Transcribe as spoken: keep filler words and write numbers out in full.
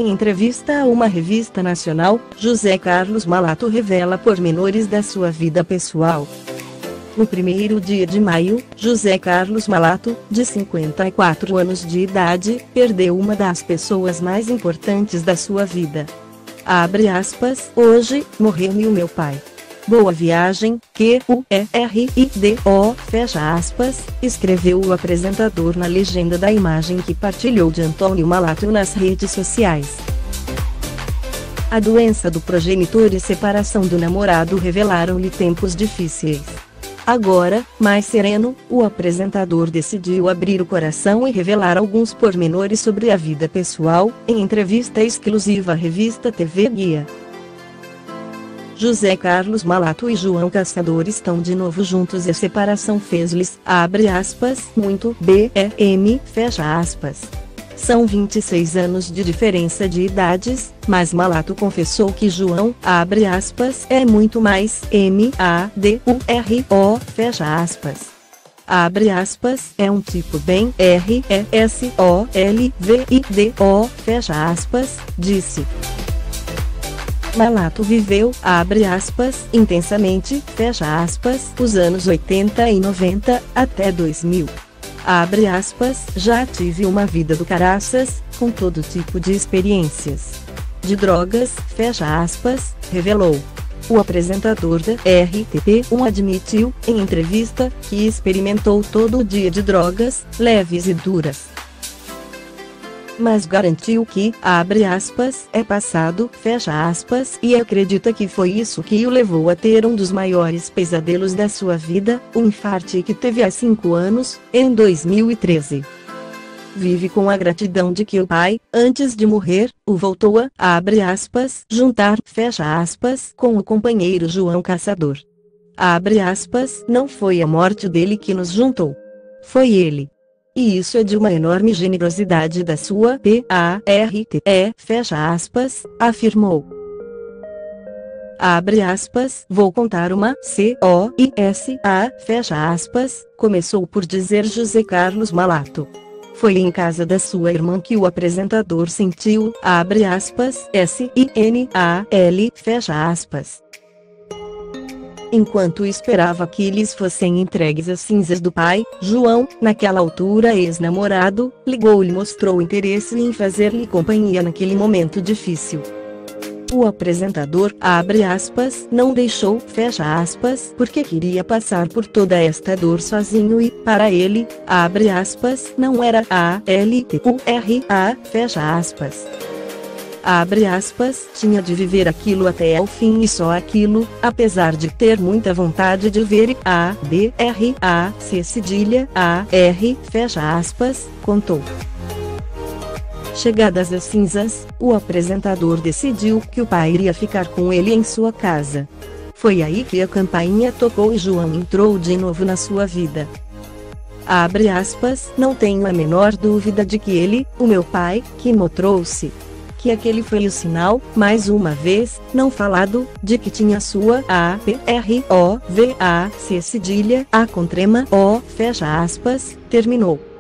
Em entrevista a uma revista nacional, José Carlos Malato revela pormenores da sua vida pessoal. No primeiro dia de maio, José Carlos Malato, de cinquenta e quatro anos de idade, perdeu uma das pessoas mais importantes da sua vida. Abre aspas, hoje, morreu-me o meu pai. Boa viagem, Q U E R I D O, fecha aspas, escreveu o apresentador na legenda da imagem que partilhou de Antônio Malato nas redes sociais. A doença do progenitor e separação do namorado revelaram-lhe tempos difíceis. Agora, mais sereno, o apresentador decidiu abrir o coração e revelar alguns pormenores sobre a vida pessoal, em entrevista exclusiva à revista T V Guia. José Carlos Malato e João Caçador estão de novo juntos e a separação fez-lhes, abre aspas, muito bem, fecha aspas. São vinte e seis anos de diferença de idades, mas Malato confessou que João, abre aspas, é muito mais M A D U R O, fecha aspas. Abre aspas, é um tipo bem R E S O L V I D O, fecha aspas, disse. Malato viveu, abre aspas, intensamente, fecha aspas, os anos oitenta e noventa, até dois mil. Abre aspas, já tive uma vida do caraças, com todo tipo de experiências. De drogas, fecha aspas, revelou. O apresentador da R T P um admitiu, em entrevista, que experimentou todo o dia de drogas, leves e duras. Mas garantiu que, abre aspas, é passado, fecha aspas, e acredita que foi isso que o levou a ter um dos maiores pesadelos da sua vida, o infarte que teve há cinco anos, em dois mil e treze. Vive com a gratidão de que o pai, antes de morrer, o voltou a, abre aspas, juntar, fecha aspas, com o companheiro João Caçador. Abre aspas, não foi a morte dele que nos juntou. Foi ele. E isso é de uma enorme generosidade da sua P A R T E, fecha aspas, afirmou. Abre aspas, vou contar uma C O I S A, fecha aspas, começou por dizer José Carlos Malato. Foi em casa da sua irmã que o apresentador sentiu, abre aspas, S I N A L, fecha aspas. Enquanto esperava que lhes fossem entregues as cinzas do pai, João, naquela altura ex-namorado, ligou-lhe e mostrou interesse em fazer-lhe companhia naquele momento difícil. O apresentador, abre aspas, não deixou, fecha aspas, porque queria passar por toda esta dor sozinho e, para ele, abre aspas, não era A L T U R A, fecha aspas. Abre aspas, tinha de viver aquilo até ao fim e só aquilo, apesar de ter muita vontade de ver A, B, R, A, C cedilha, A, R, fecha aspas, contou. Chegadas as cinzas, o apresentador decidiu que o pai iria ficar com ele em sua casa. Foi aí que a campainha tocou e João entrou de novo na sua vida. Abre aspas, não tenho a menor dúvida de que ele, o meu pai, que me trouxe. Que aquele foi o sinal, mais uma vez, não falado, de que tinha sua A P R O V A C cedilha A com trema O, fecha aspas, terminou.